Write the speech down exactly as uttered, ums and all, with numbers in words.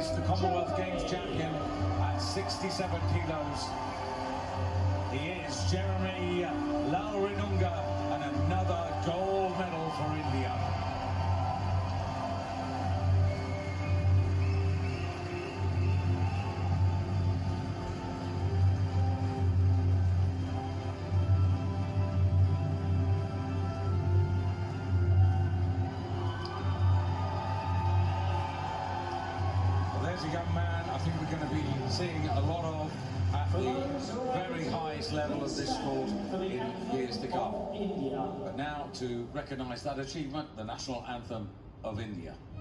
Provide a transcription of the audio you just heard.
is the Commonwealth Games champion at sixty-seven kilos. He is Jeremy Lalrinnunga, and another gold medal for India. There's a young man I think we're going to be seeing a lot of at the very highest level of this sport in years to come. But now, to recognise that achievement, the national anthem of India.